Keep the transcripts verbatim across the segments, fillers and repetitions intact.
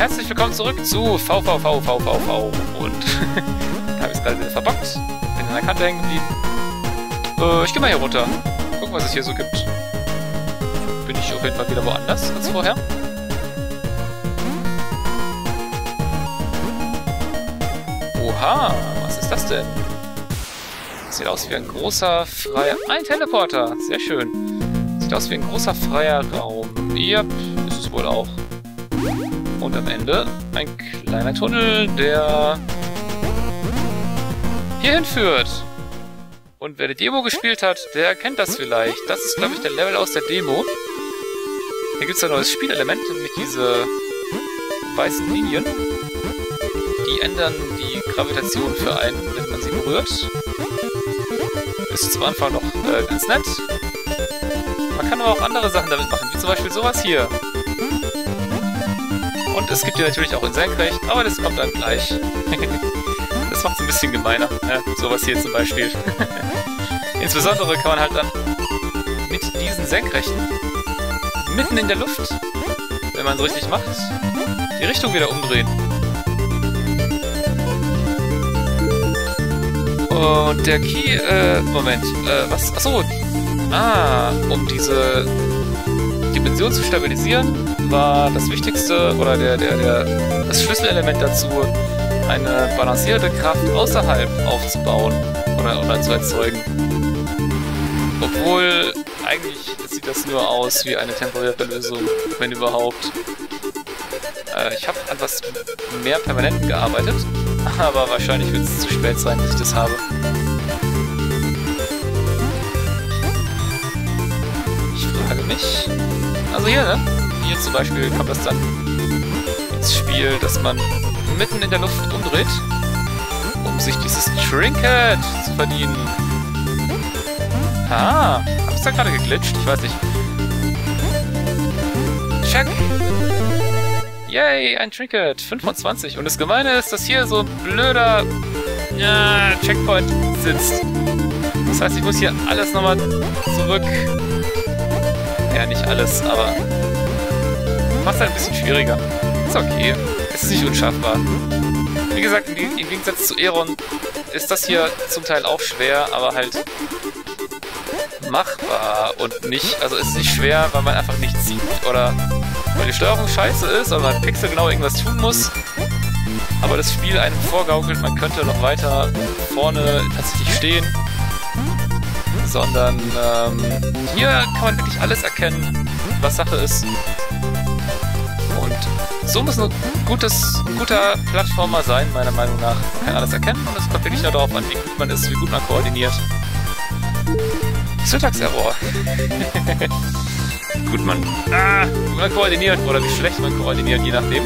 Herzlich willkommen zurück zu V V V V V V. Und habe ich es gerade wieder verbockt. Bin an der Kante hängen geblieben. Äh, ich gehe mal hier runter. Gucken, was es hier so gibt. Bin ich auf jeden Fall wieder woanders als vorher. Oha, was ist das denn? Sieht aus wie ein großer freier... Ein Teleporter, sehr schön. Sieht aus wie ein großer freier Raum. Yep, ist es wohl auch. Und am Ende ein kleiner Tunnel, der hierhin führt. Und wer die Demo gespielt hat, der kennt das vielleicht. Das ist, glaube ich, der Level aus der Demo. Hier gibt es ein neues Spielelement, nämlich diese weißen Linien. Die ändern die Gravitation für einen, wenn man sie berührt. Ist zum Anfang noch äh, ganz nett. Man kann aber auch andere Sachen damit machen, wie zum Beispiel sowas hier. Und es gibt hier natürlich auch in Senkrecht, aber das kommt dann gleich. Das macht es ein bisschen gemeiner. Ja, sowas hier zum Beispiel. Insbesondere kann man halt dann mit diesen Senkrechten mitten in der Luft, wenn man es richtig macht, die Richtung wieder umdrehen. Und der Key, äh, Moment, äh, was? Achso, ah, um diese Dimension zu stabilisieren, war das Wichtigste, oder der, der, der, das Schlüsselelement dazu, eine balancierte Kraft außerhalb aufzubauen oder, oder zu erzeugen. Obwohl, eigentlich sieht das nur aus wie eine temporäre Lösung, wenn überhaupt. Äh, ich habe an was mehr Permanentem gearbeitet, aber wahrscheinlich wird es zu spät sein, dass ich das habe. Ich frage mich... Also hier, ne? Hier zum Beispiel kommt das dann ins Spiel, dass man mitten in der Luft umdreht, um sich dieses Trinket zu verdienen. Ah, hab ich da gerade geglitscht? Ich weiß nicht. Check! Yay, ein Trinket. fünfundzwanzig. Und das Gemeine ist, dass hier so ein blöder ja, Checkpoint sitzt. Das heißt, ich muss hier alles nochmal zurück... Ja, nicht alles, aber macht es halt ein bisschen schwieriger. Ist okay. Es ist nicht unschaffbar. Wie gesagt, im Gegensatz zu Aeron ist das hier zum Teil auch schwer, aber halt machbar und nicht, also es ist nicht schwer, weil man einfach nichts sieht oder weil die Steuerung scheiße ist oder man pixelgenau irgendwas tun muss, aber das Spiel einem vorgaukelt, man könnte noch weiter vorne tatsächlich stehen. Sondern ähm, hier kann man wirklich alles erkennen, was Sache ist. Und so muss ein gutes, ein guter Plattformer sein, meiner Meinung nach. Man kann alles erkennen und es kommt wirklich nur darauf an, wie gut man ist, wie gut man koordiniert. Syntax-Error. Gut, man, ah, wie man koordiniert oder wie schlecht man koordiniert, je nachdem.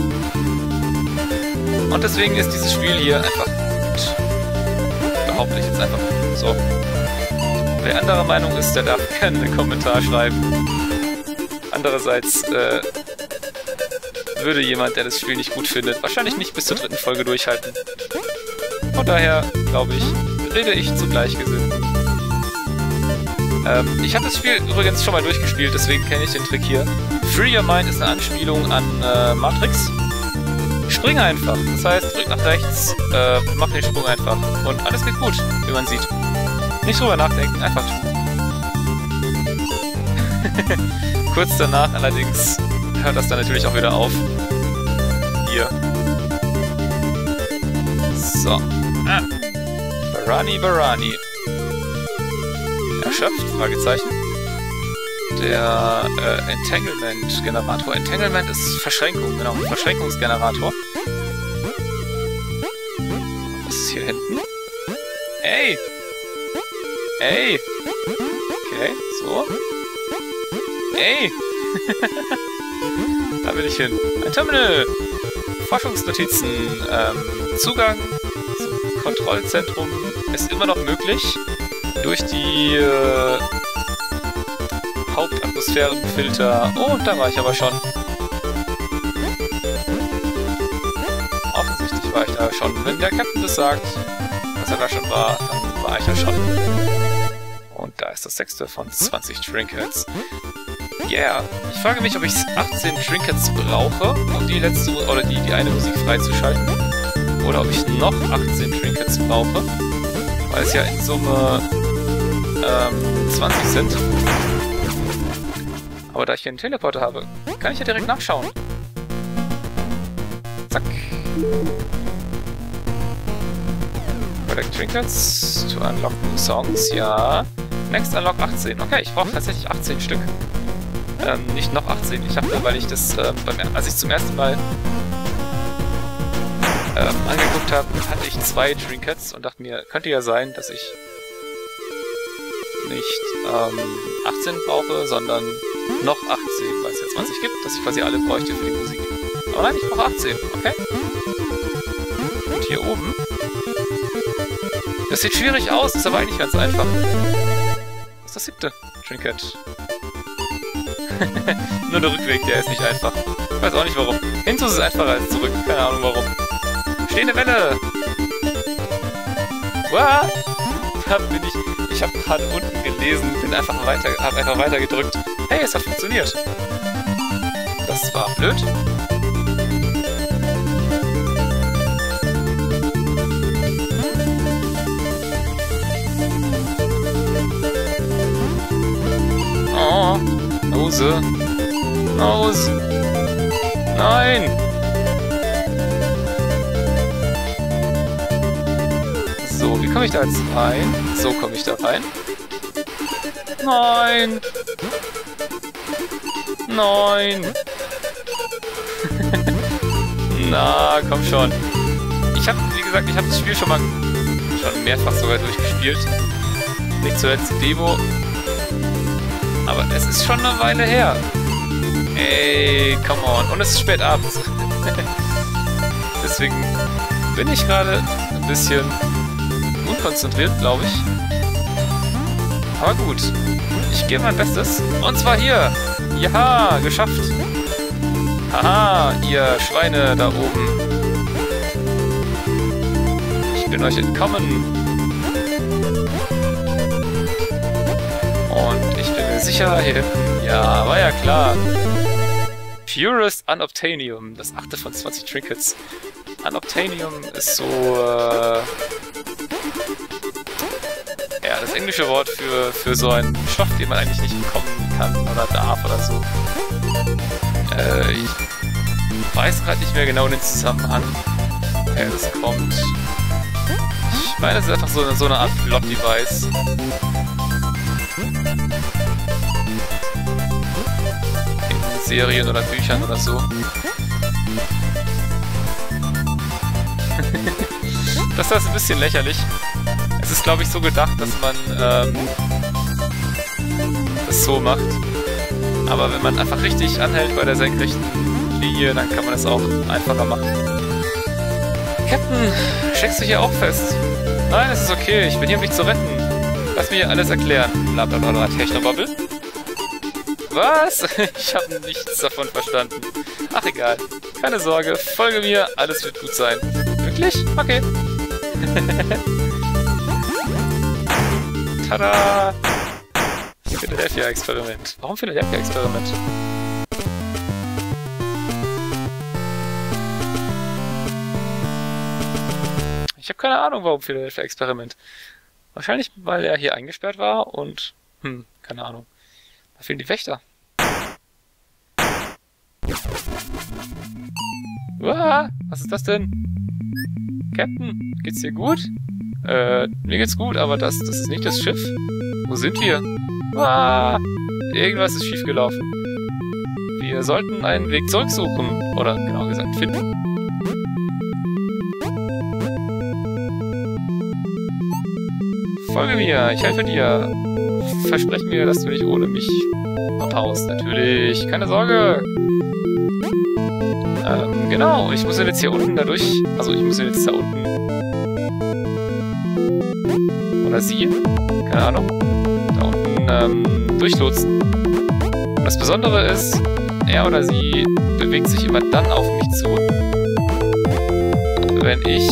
Und deswegen ist dieses Spiel hier einfach gut. Behaupte ich jetzt einfach so. Wer anderer Meinung ist, der darf gerne einen Kommentar schreiben. Andererseits äh, würde jemand, der das Spiel nicht gut findet, wahrscheinlich nicht bis zur dritten Folge durchhalten. Von daher, glaube ich, rede ich zu Gleichgesinnten. Ähm, ich habe das Spiel übrigens schon mal durchgespielt, deswegen kenne ich den Trick hier. Free Your Mind ist eine Anspielung an äh, Matrix. Spring einfach, das heißt, drück nach rechts, äh, mach den Sprung einfach und alles geht gut, wie man sieht. Nicht drüber nachdenken, einfach tun. Kurz danach allerdings hört das dann natürlich auch wieder auf. Hier. So. Ah. Barani, Barani. Erschöpft? Fragezeichen. Der äh, Entanglement-Generator. Entanglement ist Verschränkung, genau. Verschränkungsgenerator. Was ist hier hinten? Ey! Ey! Okay, so. Ey! Da will ich hin. Ein Terminal! Forschungsnotizen. Ähm, Zugang zum Kontrollzentrum ist immer noch möglich. Durch die äh, Hauptatmosphärenfilter. Oh, und da war ich aber schon. Offensichtlich war ich da schon. Wenn der Captain das sagt, dass er da schon war, dann war ich da schon. Und da ist das sechste von zwanzig Trinkets. Yeah. Ich frage mich, ob ich achtzehn Trinkets brauche, um die letzte oder die, die eine Musik freizuschalten. Oder ob ich noch achtzehn Trinkets brauche. Weil es ja in Summe ähm, zwanzig sind. Aber da ich hier einen Teleporter habe, kann ich ja direkt nachschauen. Zack. Collect Trinkets to unlock new songs. Ja. Next unlock achtzehn. Okay, ich brauche tatsächlich achtzehn Stück. Ähm, nicht noch achtzehn. Ich habe, weil ich das, ähm, beim, als ich zum ersten Mal ähm, angeguckt habe, hatte ich zwei Trinkets und dachte mir, könnte ja sein, dass ich nicht ähm, achtzehn brauche, sondern noch achtzehn, weil es ja zwanzig gibt, dass ich quasi alle bräuchte für die Musik. Aber nein, ich brauche achtzehn, okay? Und hier oben. Das sieht schwierig aus, ist aber eigentlich ganz einfach. Das ist das siebte Trinket. Nur der Rückweg, der ist nicht einfach. Ich weiß auch nicht warum. Hinzu ist es einfacher als zurück, keine Ahnung warum. Stehende Welle! What? Da bin ich. Ich habe gerade unten gelesen, bin einfach weiter, hab einfach weiter gedrückt. Hey, es hat funktioniert. Das war blöd. Oh, Nose. Nose. Nein. So, wie komme ich da jetzt rein? So komme ich da rein. Nein. Nein. Na, komm schon. Ich habe, wie gesagt, ich habe das Spiel schon mal schon mehrfach sogar durchgespielt. Nicht zuletzt die Demo. Aber es ist schon eine Weile her. Ey, come on. Und es ist spät abends. Deswegen bin ich gerade ein bisschen unkonzentriert, glaube ich. Aber gut. Ich gebe mein Bestes. Und zwar hier. Ja, geschafft. Haha, ihr Schweine da oben. Ich bin euch entkommen. Und ich bin mir sicher, hier hinten. Ja, war ja klar. Purest Unobtainium. Das achte von zwanzig Trinkets. Unobtainium ist so... Äh ja, das englische Wort für, für so einen Stoff, den man eigentlich nicht bekommen kann oder darf oder so. Äh, ich weiß gerade nicht mehr genau den Zusammenhang, woher das kommt. Ich meine, es ist einfach so eine, so eine Art Plot-Device. In Serien oder Büchern oder so. Das ist ein bisschen lächerlich. Es ist, glaube ich, so gedacht, dass man ähm, das so macht. Aber wenn man einfach richtig anhält bei der senkrechten Linie, dann kann man es auch einfacher machen. Captain, steckst du hier auch fest? Nein, es ist okay, ich bin hier, um dich zu retten. Lass mir hier alles erklären. Blablabla, Technobubble. Was? Ich habe nichts davon verstanden. Ach egal, keine Sorge, folge mir, alles wird gut sein. Wirklich? Okay. Tada! Philadelphia-Experiment. Warum Philadelphia-Experiment? Ich habe keine Ahnung, warum Philadelphia-Experiment. Wahrscheinlich, weil er hier eingesperrt war und... Hm, keine Ahnung. Da fehlen die Wächter. Uah, was ist das denn? Captain, geht's dir gut? Äh, mir geht's gut, aber das, das ist nicht das Schiff. Wo sind wir? Ah, irgendwas ist schiefgelaufen. Wir sollten einen Weg zurücksuchen. Oder genau gesagt, finden. Folge mir, ich helfe dir. Versprech mir, dass du nicht ohne mich abhaust. Natürlich, keine Sorge. Ähm, genau, ich muss jetzt hier unten dadurch. Also ich muss jetzt da unten. Oder sie. Keine Ahnung. Da unten ähm, durchlotsen. Und das Besondere ist, er oder sie bewegt sich immer dann auf mich zu, wenn ich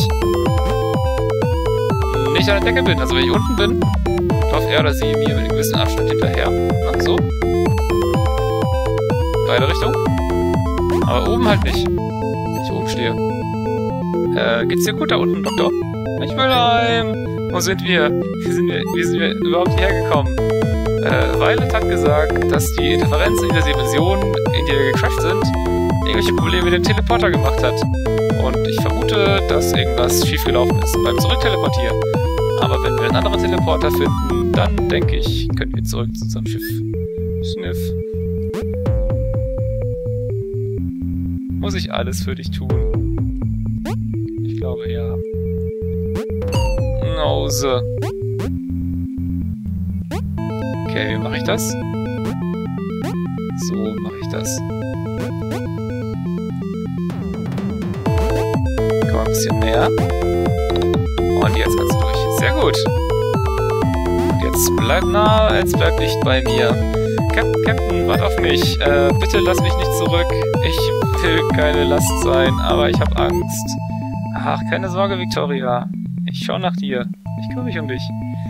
nicht an der Decke bin. Also wenn ich unten bin, läuft er oder sie mir mit einem gewissen Abstand hinterher. Na, so. beide Richtungen. Aber oben halt nicht. Wenn ich oben stehe. Äh, geht's dir gut da unten, Doktor? Ich will heim. Wo sind wir? Wie sind wir, wie sind wir überhaupt hierher gekommen? Äh, Violet hat gesagt, dass die Interferenzen in der Dimension, in die wir gecrashed sind, irgendwelche Probleme mit dem Teleporter gemacht hat. Und ich vermute, dass irgendwas schiefgelaufen ist beim Zurückteleportieren. Aber wenn wir einen anderen Teleporter finden, dann denke ich, können wir zurück zu unserem Schiff. Sniff. Muss ich alles für dich tun? Ich glaube, ja. Nose. Okay, wie mache ich das? So mache ich das. Komm mal ein bisschen näher. Und jetzt kannst du durch. Sehr gut. Und jetzt bleib nah, jetzt bleib nicht bei mir. Captain, Captain, wart auf mich. Äh, bitte lass mich nicht zurück. Ich will keine Last sein, aber ich habe Angst. Ach, keine Sorge, Victoria. Ich schau nach dir. Ich kümmere mich um dich.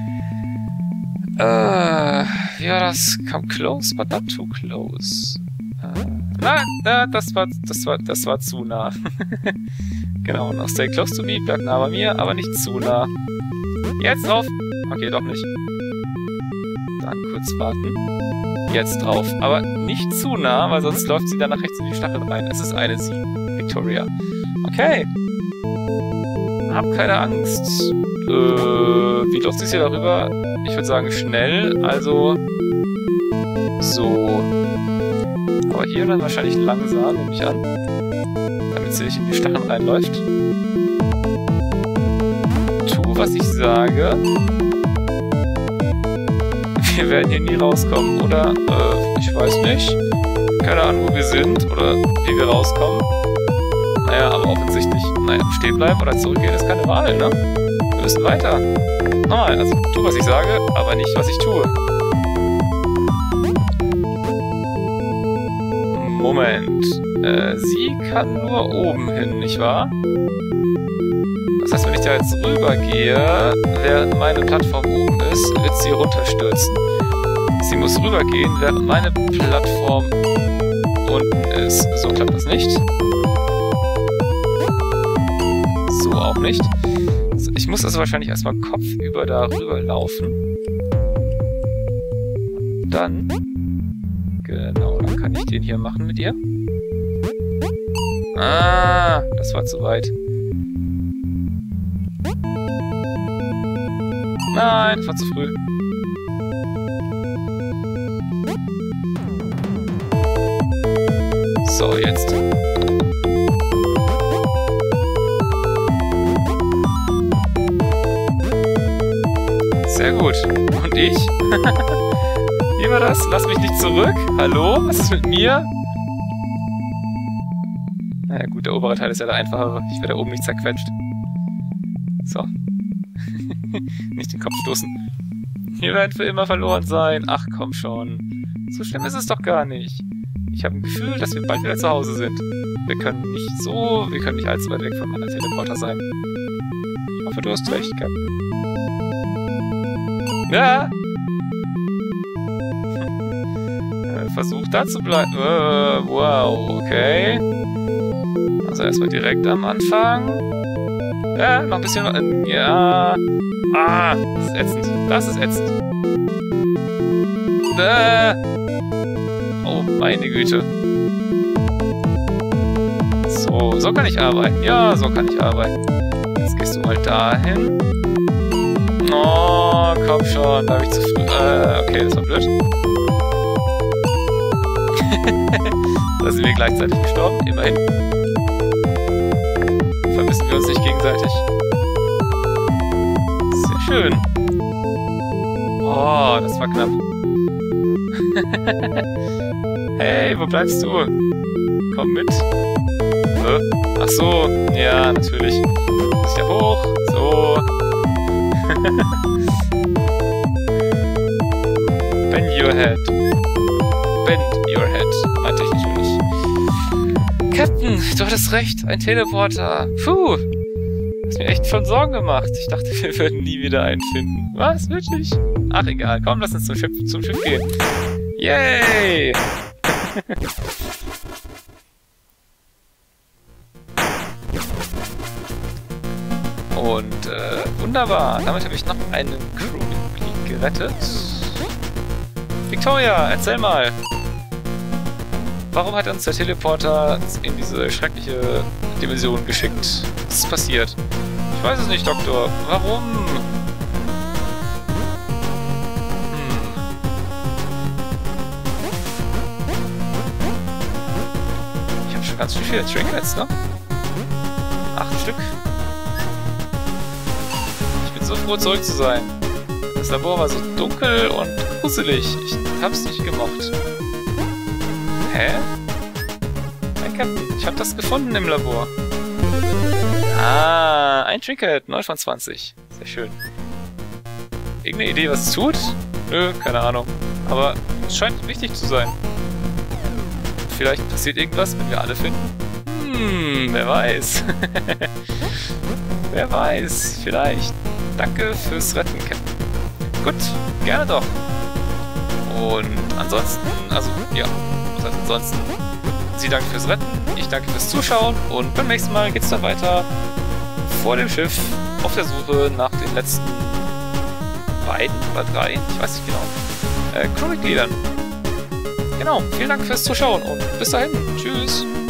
Äh, wie war das? Come close, but not too close. Äh, nein, na, das war, das war, das war zu nah. Genau, noch stay close to me, bleib nah bei mir, aber nicht zu nah. Jetzt drauf! Okay, doch nicht. Dann kurz warten. Jetzt drauf, aber nicht zu nah, weil sonst läuft sie dann nach rechts in die Stachel rein. Es ist eine sie, Victoria. Okay. Hab keine Angst. Äh, wie läuft es hier darüber? Ich würde sagen schnell, also so. Aber hier dann wahrscheinlich langsam, nehme ich an. Damit sie nicht in die Stacheln reinläuft. Tu, was ich sage. Wir werden hier nie rauskommen, oder? Äh, ich weiß nicht. Keine Ahnung, wo wir sind, oder wie wir rauskommen. Naja, aber offensichtlich, naja, stehen bleiben oder zurückgehen ist keine Wahl, ne? Wir müssen weiter. Nochmal, also tu, was ich sage, aber nicht, was ich tue. Moment. Äh, sie kann nur oben hin, nicht wahr? Das heißt, wenn ich da jetzt rübergehe, während meine Plattform oben ist, wird sie runterstürzen. Sie muss rübergehen, während meine Plattform unten ist. So klappt das nicht. So auch nicht. Ich muss also wahrscheinlich erstmal kopfüber da rüber laufen. Und dann... Genau, dann kann ich den hier machen mit ihr. Ah, das war zu weit. Nein, das war zu früh. So, jetzt. Sehr gut. Und ich? Wie war das? Lass mich nicht zurück. Hallo? Was ist mit mir? Naja gut, der obere Teil ist ja der einfachere. Ich werde da oben nicht zerquetscht. So. Nicht den Kopf stoßen. Wir werden für immer verloren sein. Ach komm schon. So schlimm ist es doch gar nicht. Ich habe ein Gefühl, dass wir bald wieder zu Hause sind. Wir können nicht so... Wir können nicht allzu weit weg von meiner Teleporter sein. Ich hoffe, du hast recht, Captain. Ja! Versuch da zu bleiben. Äh, wow, okay. Also erstmal direkt am Anfang. Ja, noch ein bisschen... Ja... Ah, das ist ätzend. Das ist ätzend. Äh. Oh, meine Güte. So, so kann ich arbeiten. Ja, so kann ich arbeiten. Jetzt gehst du mal dahin. Oh, komm schon. Da habe ich zu früh... Äh, okay, das war blöd. Da sind wir gleichzeitig gestorben. Immerhin. Vermissen wir uns nicht gegenseitig. Sehr schön. Oh, das war knapp. Hey, wo bleibst du? Komm mit. Äh, ach so, ja, natürlich. Muss ich ja hoch. So. Bend your head. Bend your head. Meinte ich natürlich. Captain, du hattest recht. Ein Teleporter. Puh. Du hast mir echt schon Sorgen gemacht. Ich dachte, wir würden nie wieder einen finden. Was? Wirklich? Ach, egal. Komm, lass uns zum Schiff, zum Schiff gehen. Yay! Und äh, wunderbar. Damit habe ich noch einen Crewmitglied gerettet. Victoria, erzähl mal. Warum hat uns der Teleporter in diese schreckliche Dimension geschickt? Was ist passiert? Ich weiß es nicht, Doktor. Warum? Hm. Ich habe schon ganz schön viele Trinkets, ne? Acht Stück. Ich bin so froh, zurück zu sein. Das Labor war so dunkel und gruselig. Ich hab's nicht gemocht. Hä? Mein Captain, ich hab das gefunden im Labor. Ah, ein Trinket, neun von zwanzig. Sehr schön. Irgendeine Idee, was es tut? Nö, keine Ahnung. Aber es scheint wichtig zu sein. Vielleicht passiert irgendwas, wenn wir alle finden? Hm, wer weiß. Wer weiß, vielleicht. Danke fürs Retten, Captain. Gut, gerne doch. Und ansonsten, also, ja, was heißt ansonsten? Sie danken fürs Retten, ich danke fürs Zuschauen und beim nächsten Mal geht's dann weiter vor dem Schiff auf der Suche nach den letzten beiden oder drei, ich weiß nicht genau, äh, Crewmitgliedern. Genau, vielen Dank fürs Zuschauen und bis dahin. Tschüss.